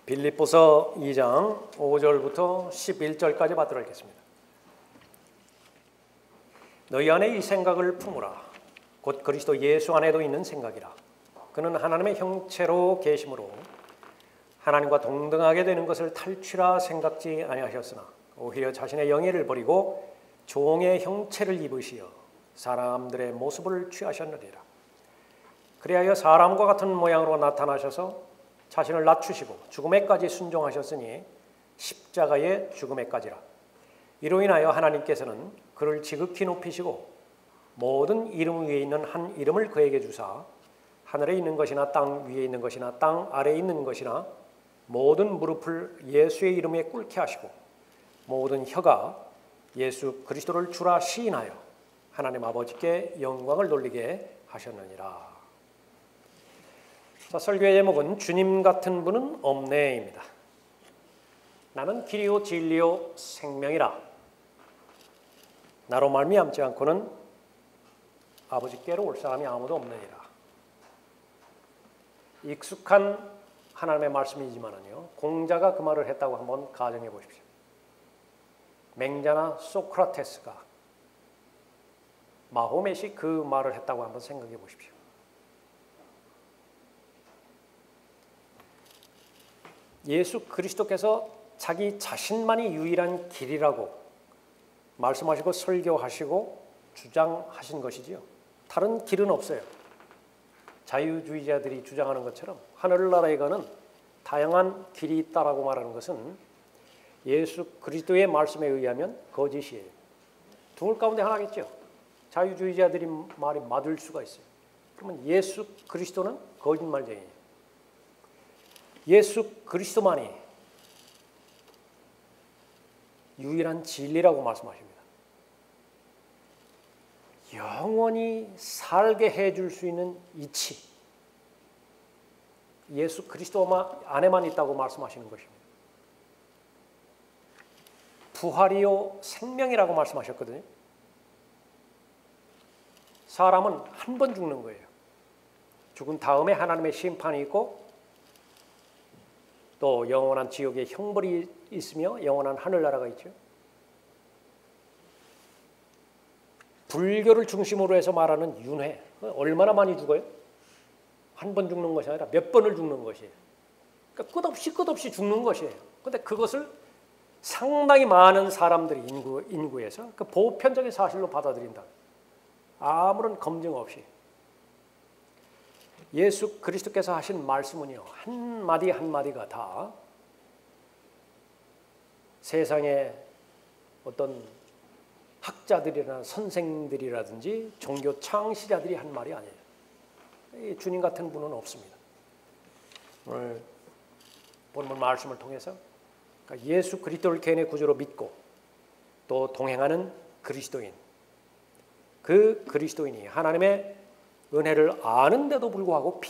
빌립보서 2장 5절부터 11절까지 받들어 읽겠습니다. 너희 안에 이 생각을 품으라. 곧 그리스도 예수 안에도 있는 생각이라. 그는 하나님의 형체로 계심으로 하나님과 동등하게 되는 것을 탈취라 생각지 아니하셨으나 오히려 자신의 영예를 버리고 종의 형체를 입으시어 사람들의 모습을 취하셨느니라. 그리하여 사람과 같은 모양으로 나타나셔서 자신을 낮추시고 죽음에까지 순종하셨으니 십자가의 죽음에까지라. 이로 인하여 하나님께서는 그를 지극히 높이시고 모든 이름 위에 있는 한 이름을 그에게 주사 하늘에 있는 것이나 땅 위에 있는 것이나 땅 아래에 있는 것이나 모든 무릎을 예수의 이름에 꿇게 하시고 모든 혀가 예수 그리스도를 주라 시인하여 하나님 아버지께 영광을 돌리게 하셨느니라. 자, 설교의 제목은 주님 같은 분은 없네입니다. 나는 길이요 진리요 생명이라. 나로 말미암지 않고는 아버지께로 올 사람이 아무도 없느니라. 익숙한 하나님의 말씀이지만은요, 공자가 그 말을 했다고 한번 가정해 보십시오. 맹자나 소크라테스가 마호멧이 그 말을 했다고 한번 생각해 보십시오. 예수 그리스도께서 자기 자신만이 유일한 길이라고 말씀하시고 설교하시고 주장하신 것이지요. 다른 길은 없어요. 자유주의자들이 주장하는 것처럼 하늘나라에 가는 다양한 길이 있다라고 말하는 것은 예수 그리스도의 말씀에 의하면 거짓이에요. 둘 가운데 하나겠죠. 자유주의자들이 말이 맞을 수가 있어요. 그러면 예수 그리스도는 거짓말쟁이에요. 예수 그리스도만이 유일한 진리라고 말씀하십니다. 영원히 살게 해줄 수 있는 이치, 예수 그리스도 안에만 있다고 말씀하시는 것입니다. 부활이요 생명이라고 말씀하셨거든요. 사람은 한 번 죽는 거예요. 죽은 다음에 하나님의 심판이 있고 또 영원한 지옥의 형벌이 있으며 영원한 하늘나라가 있죠. 불교를 중심으로 해서 말하는 윤회, 얼마나 많이 죽어요? 한 번 죽는 것이 아니라 몇 번을 죽는 것이에요. 그러니까 끝없이 죽는 것이에요. 그런데 그것을 상당히 많은 사람들이 인구에서 그 보편적인 사실로 받아들인다. 아무런 검증 없이. 예수 그리스도께서 하신 말씀은요, 한마디 한마디가 다 세상의 어떤 학자들이나 선생들이라든지 종교 창시자들이 한 말이 아니에요. 주님 같은 분은 없습니다. 오늘 본문 말씀을 통해서 그러니까 예수 그리스도를 개인의 구주로 믿고 또 동행하는 그리스도인, 그 그리스도인이 하나님의 은혜를 아는데도 불구하고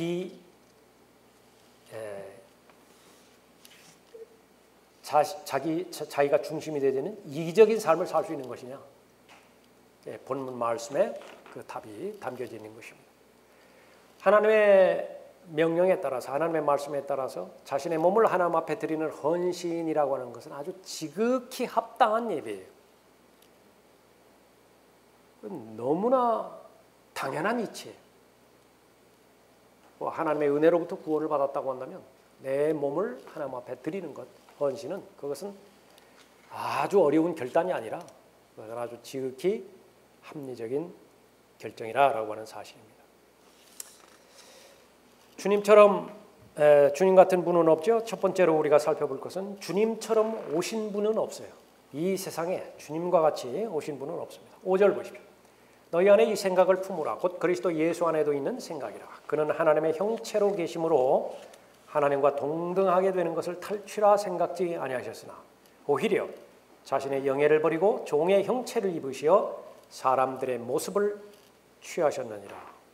자기가 중심이 되는 이기적인 삶을 살 수 있는 것이냐? 본문 말씀에 그 답이 담겨져 있는 것입니다. 하나님의 명령에 따라서 하나님의 말씀에 따라서 자신의 몸을 하나님 앞에 드리는 헌신이라고 하는 것은 아주 지극히 합당한 예배예요. 너무나 당연한 이치예요. 하나님의 은혜로부터 구원을 받았다고 한다면 내 몸을 하나님 앞에 드리는 것, 헌신은 그것은 아주 어려운 결단이 아니라 그것은 아주 지극히 합리적인 결정이라고 하는 사실입니다. 주님 같은 분은 없죠. 첫 번째로 우리가 살펴볼 것은 주님처럼 오신 분은 없어요. 이 세상에 주님과 같이 오신 분은 없습니다. 5절 보십시오. 너희 안에 이 생각을 품으라. 곧 그리스도 예수 안에도 있는 생각이라. 그는 하나님의 형체로 계심으로 하나님과 동등하게 되는 것을 탈취라 생각지 아니하셨으나 오히려 자신의 영예를 버리고 종의 형체를 입으시어 사람들의 모습을 취하셨느니라.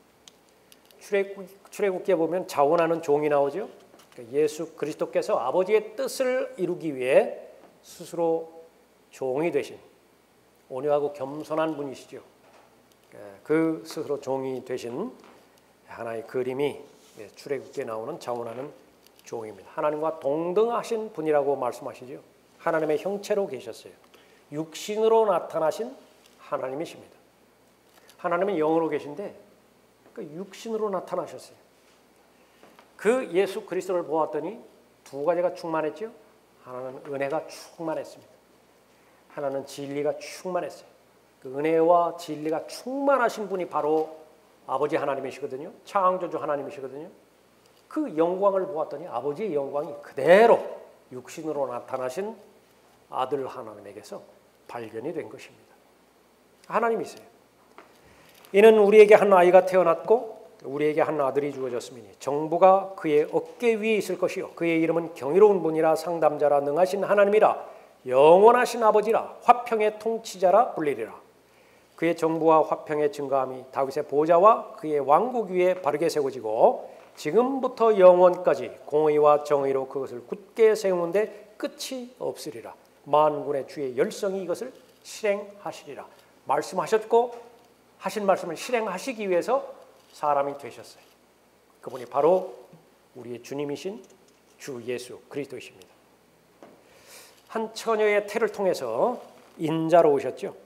출애굽기에 보면 자원하는 종이 나오죠. 예수 그리스도께서 아버지의 뜻을 이루기 위해 스스로 종이 되신 온유하고 겸손한 분이시죠. 그 스스로 종이 되신 하나의 그림이 출애굽기에 나오는 자원하는 종입니다. 하나님과 동등하신 분이라고 말씀하시죠. 하나님의 형체로 계셨어요. 육신으로 나타나신 하나님이십니다. 하나님은 영으로 계신데 그 육신으로 나타나셨어요. 그 예수 그리스도를 보았더니 두 가지가 충만했죠. 하나는 은혜가 충만했습니다. 하나는 진리가 충만했어요. 그 은혜와 진리가 충만하신 분이 바로 아버지 하나님이시거든요. 창조주 하나님이시거든요. 그 영광을 보았더니 아버지의 영광이 그대로 육신으로 나타나신 아들 하나님에게서 발견이 된 것입니다. 하나님이세요. 이는 우리에게 한 아이가 태어났고 우리에게 한 아들이 주어졌으니 정부가 그의 어깨 위에 있을 것이요 그의 이름은 경이로운 분이라 상담자라 능하신 하나님이라 영원하신 아버지라 화평의 통치자라 불리리라. 그의 정부와 화평의 증거함이 다윗의 보좌와 그의 왕국 위에 바르게 세워지고 지금부터 영원까지 공의와 정의로 그것을 굳게 세우는데 끝이 없으리라. 만군의 주의 열성이 이것을 실행하시리라. 말씀하셨고 하신 말씀을 실행하시기 위해서 사람이 되셨어요. 그분이 바로 우리의 주님이신 주 예수 그리스도이십니다. 한 처녀의 태를 통해서 인자로 오셨죠.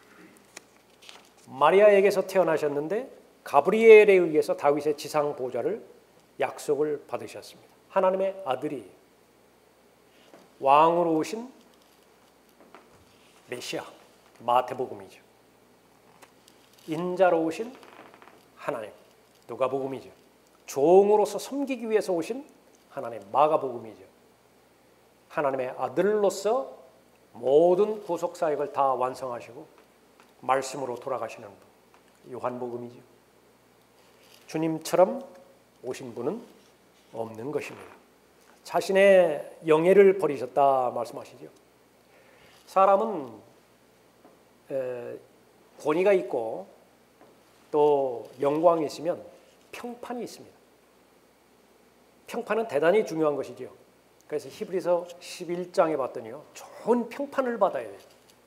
마리아에게서 태어나셨는데 가브리엘에 의해서 다윗의 지상 보좌를 약속을 받으셨습니다. 하나님의 아들이 왕으로 오신 메시아 마태복음이죠. 인자로 오신 하나님 누가복음이죠. 종으로서 섬기기 위해서 오신 하나님 마가복음이죠. 하나님의 아들로서 모든 구속 사역을 다 완성하시고 말씀으로 돌아가시는 분 요한복음이죠. 주님처럼 오신 분은 없는 것입니다. 자신의 영예를 버리셨다 말씀하시죠. 사람은 권위가 있고 또 영광이 있으면 평판이 있습니다. 평판은 대단히 중요한 것이죠. 그래서 히브리서 11장에 봤더니요, 좋은 평판을 받아야 돼요.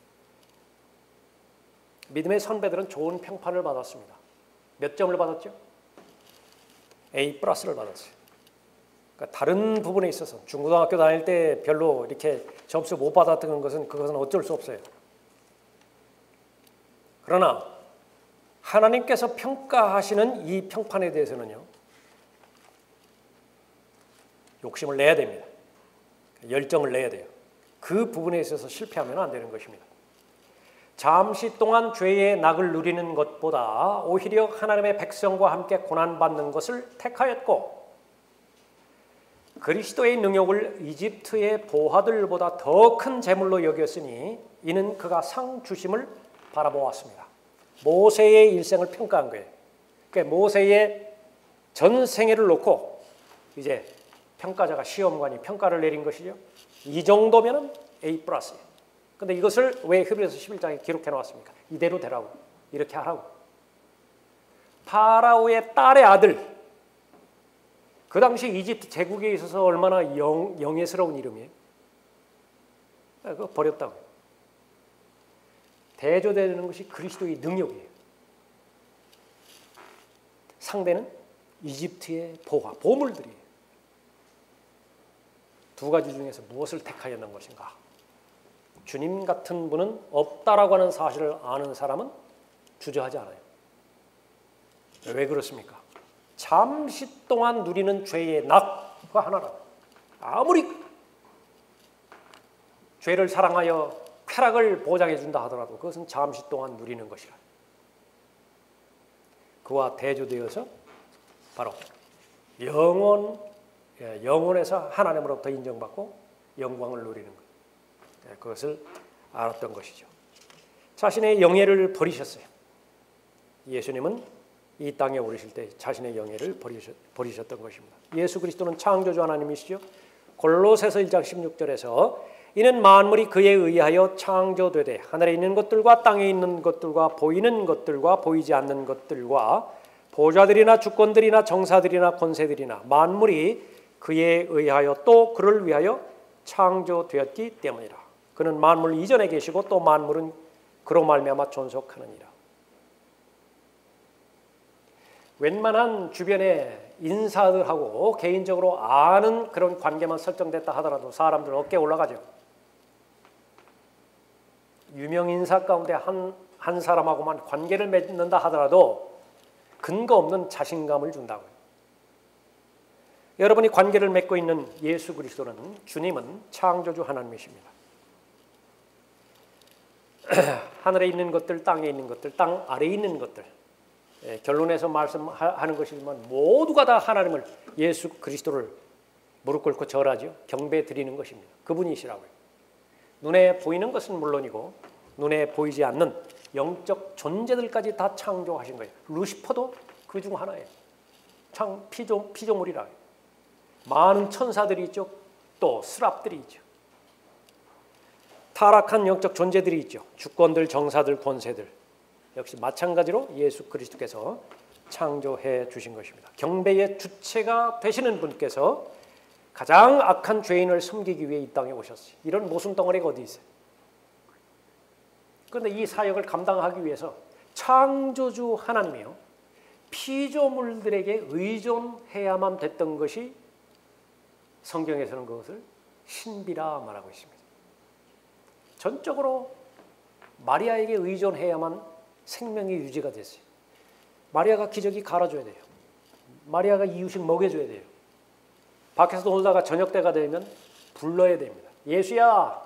믿음의 선배들은 좋은 평판을 받았습니다. 몇 점을 받았죠? A+를 받았어요. 그러니까 다른 부분에 있어서 중고등학교 다닐 때 별로 이렇게 점수 못 받았던 그것은 어쩔 수 없어요. 그러나 하나님께서 평가하시는 이 평판에 대해서는요, 욕심을 내야 됩니다. 열정을 내야 돼요. 그 부분에 있어서 실패하면 안 되는 것입니다. 잠시 동안 죄의 낙을 누리는 것보다 오히려 하나님의 백성과 함께 고난받는 것을 택하였고 그리스도의 능욕을 이집트의 보화들보다 더 큰 재물로 여겼으니 이는 그가 상 주심을 바라보았습니다. 모세의 일생을 평가한 거예요. 그러니까 모세의 전생애를 놓고 이제 평가자가 시험관이 평가를 내린 것이죠. 이 정도면 A+. 근데 이것을 왜 히브리서 11장에 기록해 놓았습니까? 이대로 되라고. 이렇게 하라고. 파라오의 딸의 아들. 그 당시 이집트 제국에 있어서 얼마나 영예스러운 이름이에요. 그거 버렸다고. 대조되는 것이 그리스도의 능력이에요. 상대는 이집트의 보화, 보물들이에요. 두 가지 중에서 무엇을 택하였는 것인가? 주님 같은 분은 없다라고 하는 사실을 아는 사람은 주저하지 않아요. 왜 그렇습니까? 잠시 동안 누리는 죄의 낙과 하나라. 아무리 죄를 사랑하여 쾌락을 보장해 준다 하더라도 그것은 잠시 동안 누리는 것이라. 그와 대조되어서 바로 영원에서 하나님으로부터 인정받고 영광을 누리는 것. 그것을 알았던 것이죠. 자신의 영예를 버리셨어요. 예수님은 이 땅에 오르실 때 자신의 영예를 버리셨던 것입니다. 예수 그리스도는 창조주 하나님이시죠. 골로새서 1장 16절에서 이는 만물이 그에 의하여 창조되되 하늘에 있는 것들과 땅에 있는 것들과 보이는 것들과 보이지 않는 것들과 보좌들이나 주권들이나 정사들이나 권세들이나 만물이 그에 의하여 또 그를 위하여 창조되었기 때문이라. 그는 만물 이전에 계시고 또 만물은 그로 말미암아 존속하느니라. 웬만한 주변에 인사들하고 개인적으로 아는 그런 관계만 설정됐다 하더라도 사람들 어깨에 올라가죠. 유명 인사 가운데 한 사람하고만 관계를 맺는다 하더라도 근거 없는 자신감을 준다고요. 여러분이 관계를 맺고 있는 예수 그리스도는, 주님은 창조주 하나님이십니다. 하늘에 있는 것들, 땅에 있는 것들, 땅 아래에 있는 것들, 결론에서 말씀하는 것이지만 모두가 다 하나님을, 예수 그리스도를 무릎 꿇고 절하죠. 경배 드리는 것입니다. 그분이시라고요. 눈에 보이는 것은 물론이고 눈에 보이지 않는 영적 존재들까지 다 창조하신 거예요. 루시퍼도 그 중 하나예요. 피조물이라. 많은 천사들이 있죠. 또 스랍들이 있죠. 타락한 영적 존재들이 있죠. 주권들, 정사들, 권세들. 역시 마찬가지로 예수 그리스도께서 창조해 주신 것입니다. 경배의 주체가 되시는 분께서 가장 악한 죄인을 섬기기 위해 이 땅에 오셨어요. 이런 모순 덩어리가 어디 있어요? 그런데 이 사역을 감당하기 위해서 창조주 하나님이요, 피조물들에게 의존해야만 됐던 것이 성경에서는 그것을 신비라 말하고 있습니다. 전적으로 마리아에게 의존해야만 생명이 유지가 됐어요. 마리아가 기저귀 갈아줘야 돼요. 마리아가 이유식 먹여줘야 돼요. 밖에서 놀다가 저녁 때가 되면 불러야 됩니다. 예수야,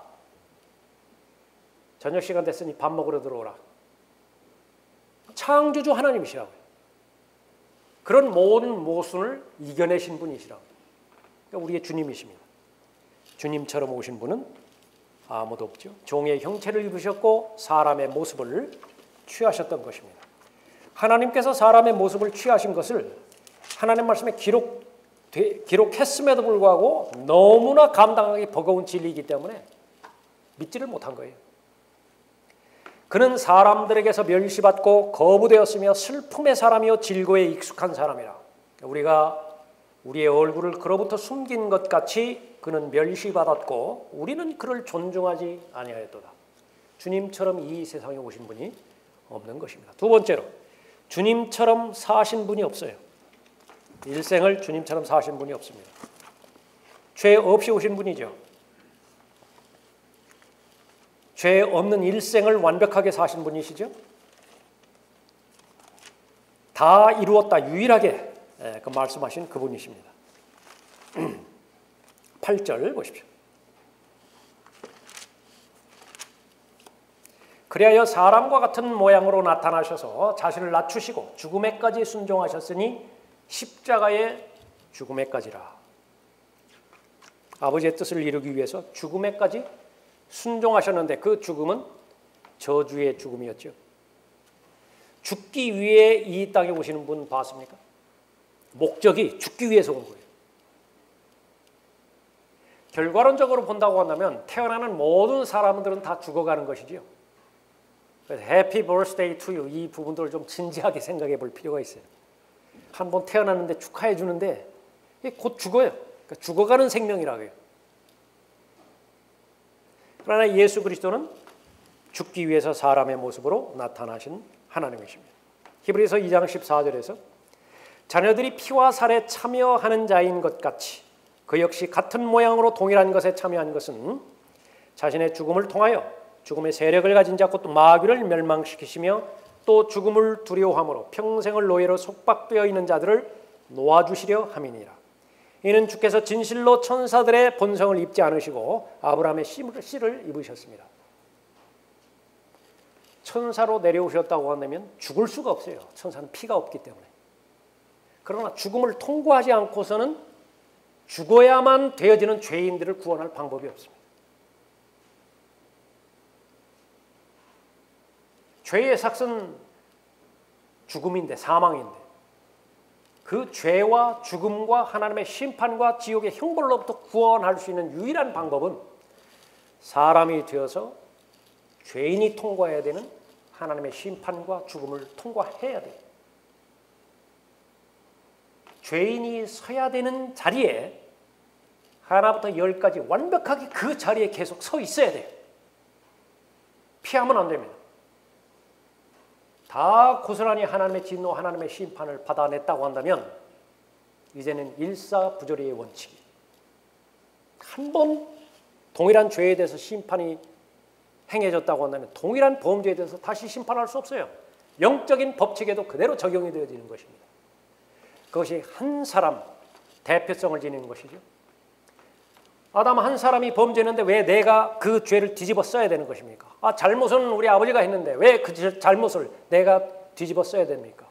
저녁 시간 됐으니 밥 먹으러 들어오라. 창조주 하나님이시라고요. 그런 모든 모순을 이겨내신 분이시라고요. 그러니까 우리의 주님이십니다. 주님처럼 오신 분은 아무도 없죠. 종의 형체를 입으셨고 사람의 모습을 취하셨던 것입니다. 하나님께서 사람의 모습을 취하신 것을 하나님 말씀에 기록했음에도 불구하고 너무나 감당하기 버거운 진리이기 때문에 믿지를 못한 거예요. 그는 사람들에게서 멸시받고 거부되었으며 슬픔의 사람이요 질고에 익숙한 사람이라. 우리가 우리의 얼굴을 그로부터 숨긴 것 같이 그는 멸시받았고 우리는 그를 존중하지 아니하였도다. 주님처럼 이 세상에 오신 분이 없는 것입니다. 두 번째로, 주님처럼 사신 분이 없어요. 일생을 주님처럼 사신 분이 없습니다. 죄 없이 오신 분이죠. 죄 없는 일생을 완벽하게 사신 분이시죠. 다 이루었다, 유일하게 그 말씀하신 그분이십니다. 8절 보십시오. 그리하여 사람과 같은 모양으로 나타나셔서 자신을 낮추시고 죽음에까지 순종하셨으니 십자가의 죽음에까지라. 아버지의 뜻을 이루기 위해서 죽음에까지 순종하셨는데 그 죽음은 저주의 죽음이었죠. 죽기 위해 이 땅에 오시는 분 봤습니까? 목적이 죽기 위해서 온 거예요. 결과론적으로 본다고 한다면 태어나는 모든 사람들은 다 죽어가는 것이죠. 그래서 해피 버스데이 투 유, 이 부분들을 좀 진지하게 생각해 볼 필요가 있어요. 한 번 태어났는데 축하해 주는데 곧 죽어요. 그러니까 죽어가는 생명이라고요. 그러나 예수 그리스도는 죽기 위해서 사람의 모습으로 나타나신 하나님이십니다. 히브리서 2장 14절에서 자녀들이 피와 살에 참여하는 자인 것 같이 그 역시 같은 모양으로 동일한 것에 참여한 것은 자신의 죽음을 통하여 죽음의 세력을 가진 자 곧 마귀를 멸망시키시며 또 죽음을 두려워함으로 평생을 노예로 속박되어 있는 자들을 놓아주시려 함이니라. 이는 주께서 진실로 천사들의 본성을 입지 않으시고 아브라함의 씨를 입으셨습니다. 천사로 내려오셨다고 한다면 죽을 수가 없어요. 천사는 피가 없기 때문에. 그러나 죽음을 통과하지 않고서는 죽어야만 되어지는 죄인들을 구원할 방법이 없습니다. 죄의 삭은 죽음인데, 사망인데 그 죄와 죽음과 하나님의 심판과 지옥의 형벌로부터 구원할 수 있는 유일한 방법은 사람이 되어서 죄인이 통과해야 되는 하나님의 심판과 죽음을 통과해야 돼요. 죄인이 서야 되는 자리에 하나부터 10까지 완벽하게 그 자리에 계속 서 있어야 돼요. 피하면 안 됩니다. 다 고스란히 하나님의 진노, 하나님의 심판을 받아냈다고 한다면 이제는 일사부조리의 원칙이 한 번 동일한 죄에 대해서 심판이 행해졌다고 한다면 동일한 범죄에 대해서 다시 심판할 수 없어요. 영적인 법칙에도 그대로 적용이 되어지는 것입니다. 그것이 한 사람 대표성을 지니는 것이죠. 아담 한 사람이 범죄했는데 왜 내가 그 죄를 뒤집어 써야 되는 것입니까? 잘못은 우리 아버지가 했는데 왜 그 잘못을 내가 뒤집어 써야 됩니까?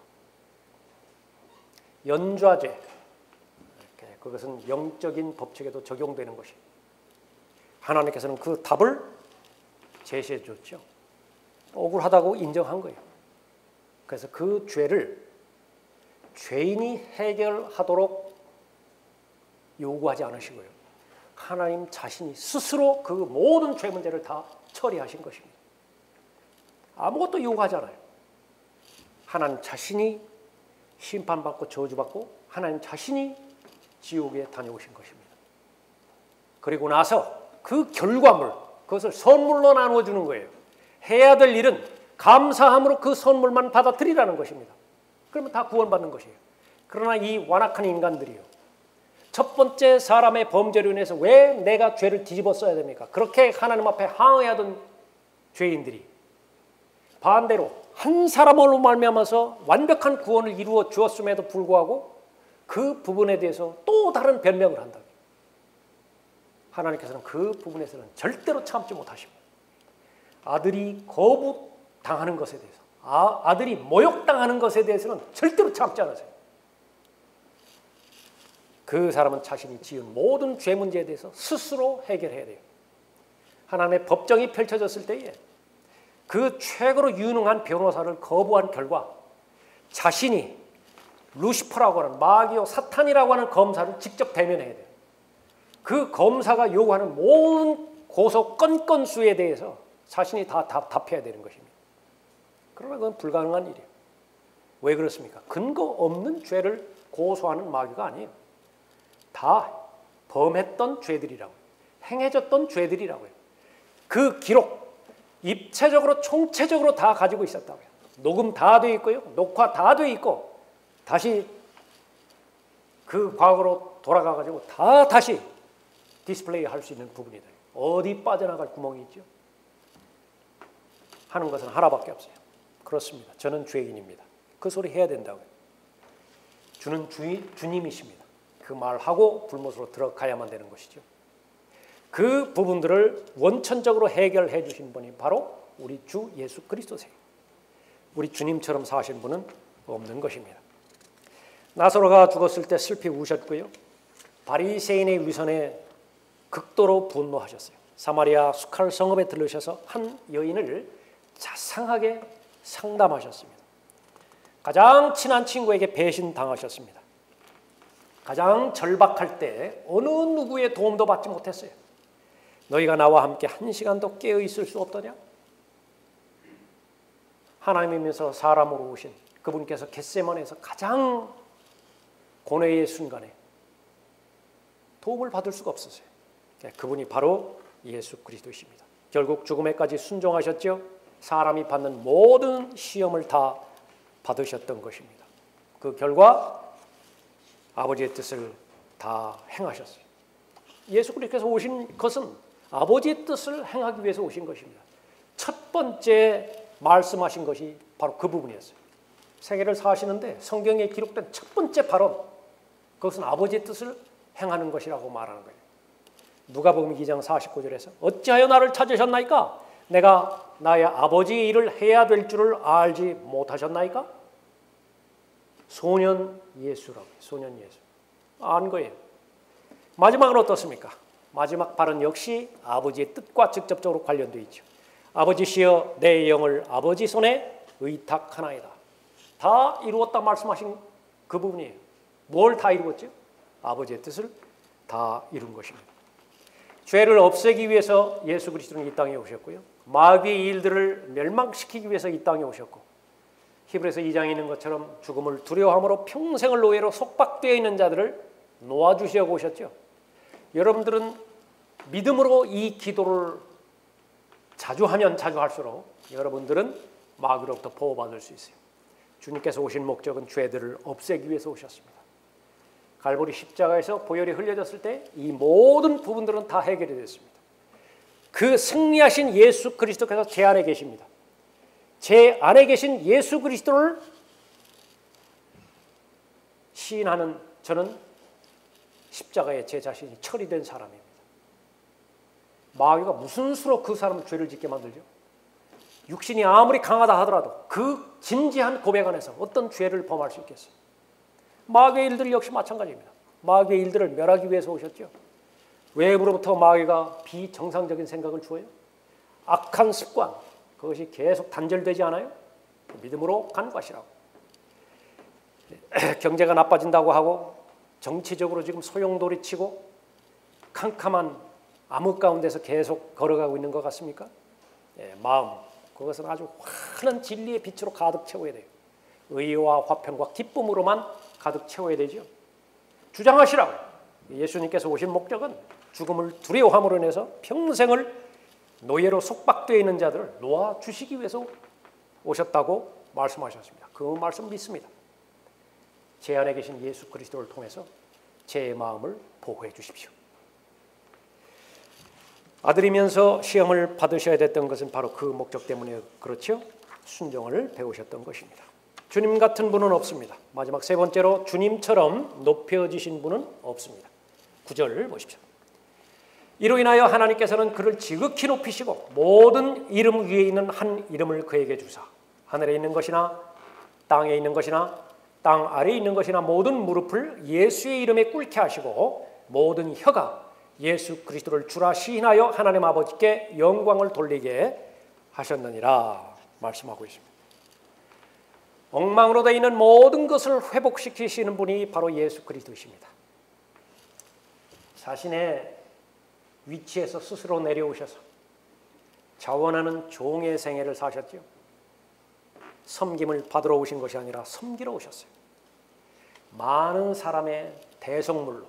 연좌죄, 그것은 영적인 법칙에도 적용되는 것이. 하나님께서는 그 답을 제시해 줬죠. 억울하다고 인정한 거예요. 그래서 그 죄를 죄인이 해결하도록 요구하지 않으시고요. 하나님 자신이 스스로 그 모든 죄 문제를 다 처리하신 것입니다. 아무것도 요구하지 않아요. 하나님 자신이 심판받고 저주받고 하나님 자신이 지옥에 다녀오신 것입니다. 그리고 나서 그 결과물, 그것을 선물로 나누어주는 거예요. 해야 될 일은 감사함으로 그 선물만 받아들이라는 것입니다. 그러면 다 구원받는 것이에요. 그러나 이 완악한 인간들이요, 첫 번째 사람의 범죄로 인해서 왜 내가 죄를 뒤집어 써야 됩니까? 그렇게 하나님 앞에 항의하던 죄인들이 반대로 한 사람으로 말미암아서 완벽한 구원을 이루어 주었음에도 불구하고 그 부분에 대해서 또 다른 변명을 한다. 하나님께서는 그 부분에서는 절대로 참지 못하십니다. 아들이 거부당하는 것에 대해서, 아들이 모욕당하는 것에 대해서는 절대로 참지 않으세요. 그 사람은 자신이 지은 모든 죄 문제에 대해서 스스로 해결해야 돼요. 하나님의 법정이 펼쳐졌을 때에 그 최고로 유능한 변호사를 거부한 결과 자신이 루시퍼라고 하는 마귀요 사탄이라고 하는 검사를 직접 대면해야 돼요. 그 검사가 요구하는 모든 고소 건건수에 대해서 자신이 다 답해야 되는 것입니다. 그러나 그건 불가능한 일이에요. 왜 그렇습니까? 근거 없는 죄를 고소하는 마귀가 아니에요. 다 범했던 죄들이라고요. 행해졌던 죄들이라고요. 그 기록, 입체적으로 총체적으로 다 가지고 있었다고요. 녹음 다 돼 있고요. 녹화 다 돼 있고 다시 그 과거로 돌아가가지고 다시 디스플레이 할 수 있는 부분이다. 어디 빠져나갈 구멍이 있죠? 하는 것은 하나밖에 없어요. 그렇습니다. 저는 죄인입니다. 그 소리 해야 된다고요. 주는 주님이십니다. 그 말하고 불못으로 들어가야만 되는 것이죠. 그 부분들을 원천적으로 해결해 주신 분이 바로 우리 주 예수 그리스도세요. 우리 주님처럼 사신 분은 없는 것입니다. 나사로가 죽었을 때 슬피 우셨고요. 바리새인의 위선에 극도로 분노하셨어요. 사마리아 수칼 성읍에 들르셔서 한 여인을 자상하게 상담하셨습니다. 가장 친한 친구에게 배신당하셨습니다. 가장 절박할 때 어느 누구의 도움도 받지 못했어요. 너희가 나와 함께 한 시간도 깨어 있을 수 없더냐? 하나님이면서 사람으로 오신 그분께서 겟세마네에서 가장 고뇌의 순간에 도움을 받을 수가 없었어요. 그분이 바로 예수 그리스도이십니다. 결국 죽음에까지 순종하셨죠. 사람이 받는 모든 시험을 다 받으셨던 것입니다. 그 결과 아버지의 뜻을 다 행하셨어요. 예수 그리스도께서 오신 것은 아버지의 뜻을 행하기 위해서 오신 것입니다. 첫 번째 말씀하신 것이 바로 그 부분이었어요. 세계를 사시는데 성경에 기록된 첫 번째 발언, 그것은 아버지의 뜻을 행하는 것이라고 말하는 거예요. 누가복음 2장 49절에서 어찌하여 나를 찾으셨나이까? 내가 나의 아버지의 일을 해야 될 줄을 알지 못하셨나이까? 소년 예수라고요. 소년 예수. 안 거예요. 마지막은 어떻습니까? 마지막 발언 역시 아버지의 뜻과 직접적으로 관련되어 있죠. 아버지시여 내 영을 아버지 손에 의탁하나이다. 다 이루었다 말씀하신 그 부분이에요. 뭘 다 이루었죠? 아버지의 뜻을 다 이룬 것입니다. 죄를 없애기 위해서 예수 그리스도는 이 땅에 오셨고요. 마귀의 일들을 멸망시키기 위해서 이 땅에 오셨고, 히브리서 2장에 있는 것처럼 죽음을 두려워함으로 평생을 노예로 속박되어 있는 자들을 놓아주시려고 오셨죠. 여러분들은 믿음으로 이 기도를 자주 하면 자주 할수록 여러분들은 마귀로부터 보호받을 수 있어요. 주님께서 오신 목적은 죄들을 없애기 위해서 오셨습니다. 갈보리 십자가에서 보혈이 흘려졌을 때 이 모든 부분들은 다 해결이 됐습니다. 그 승리하신 예수 그리스도께서 제 안에 계십니다. 제 안에 계신 예수 그리스도를 시인하는 저는 십자가에 제 자신이 처리된 사람입니다. 마귀가 무슨 수로 그 사람을 죄를 짓게 만들죠? 육신이 아무리 강하다 하더라도 그 진지한 고백 안에서 어떤 죄를 범할 수 있겠어요? 마귀의 일들 역시 마찬가지입니다. 마귀의 일들을 멸하기 위해서 오셨죠. 외부로부터 마귀가 비정상적인 생각을 주어요. 악한 습관, 그것이 계속 단절되지 않아요? 믿음으로 간과시라고. 경제가 나빠진다고 하고 정치적으로 지금 소용돌이치고 캄캄한 암흑 가운데서 계속 걸어가고 있는 것 같습니까? 마음, 그것은 아주 환한 진리의 빛으로 가득 채워야 돼요. 의와 화평과 기쁨으로만 가득 채워야 되죠. 주장하시라고. 예수님께서 오신 목적은 죽음을 두려워함으로 인해서 평생을 노예로 속박되어 있는 자들을 놓아주시기 위해서 오셨다고 말씀하셨습니다. 그 말씀 믿습니다. 제 안에 계신 예수 그리스도를 통해서 제 마음을 보호해 주십시오. 아들이면서 시험을 받으셔야 됐던 것은 바로 그 목적 때문에 그렇죠. 순종을 배우셨던 것입니다. 주님 같은 분은 없습니다. 마지막 세 번째로 주님처럼 높여지신 분은 없습니다. 9절 보십시오. 이로 인하여 하나님께서는 그를 지극히 높이시고 모든 이름 위에 있는 한 이름을 그에게 주사 하늘에 있는 것이나 땅에 있는 것이나 땅 아래에 있는 것이나 모든 무릎을 예수의 이름에 꿇게 하시고 모든 혀가 예수 그리스도를 주라 시인하여 하나님 아버지께 영광을 돌리게 하셨느니라 말씀하고 있습니다. 엉망으로 되어 있는 모든 것을 회복시키시는 분이 바로 예수 그리스도이십니다. 자신의 위치에서 스스로 내려오셔서 자원하는 종의 생애를 사셨죠. 섬김을 받으러 오신 것이 아니라 섬기러 오셨어요. 많은 사람의 대속물로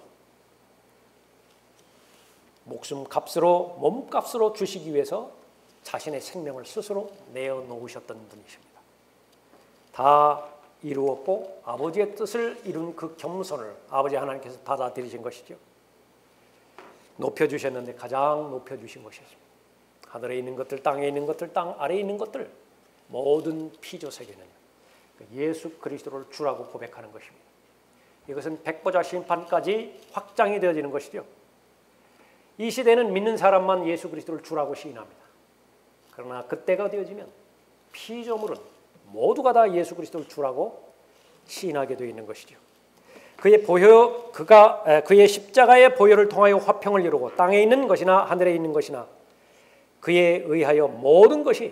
목숨값으로 몸값으로 주시기 위해서 자신의 생명을 스스로 내어놓으셨던 분이십니다. 다 이루었고 아버지의 뜻을 이룬 그 겸손을 아버지 하나님께서 받아들이신 것이죠. 높여주셨는데 가장 높여주신 것이었습니다. 하늘에 있는 것들, 땅에 있는 것들, 땅 아래에 있는 것들 모든 피조세계는 예수 그리스도를 주라고 고백하는 것입니다. 이것은 백보자 심판까지 확장이 되어지는 것이죠. 이 시대는 믿는 사람만 예수 그리스도를 주라고 시인합니다. 그러나 그때가 되어지면 피조물은 모두가 다 예수 그리스도를 주라고 시인하게 되어 있는 것이죠. 그의 십자가의 보혈을 통하여 화평을 이루고 땅에 있는 것이나 하늘에 있는 것이나 그에 의하여 모든 것이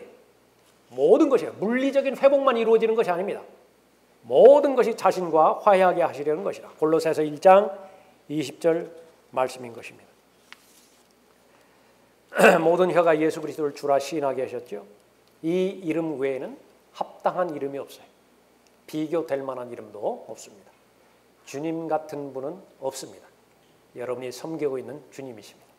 물리적인 회복만 이루어지는 것이 아닙니다. 모든 것이 자신과 화해하게 하시려는 것이라. 골로새서 1장 20절 말씀인 것입니다. 모든 혀가 예수 그리스도를 주라 시인하게 하셨죠. 이 이름 외에는 합당한 이름이 없어요. 비교될 만한 이름도 없습니다. 주님 같은 분은 없습니다. 여러분이 섬기고 있는 주님이십니다.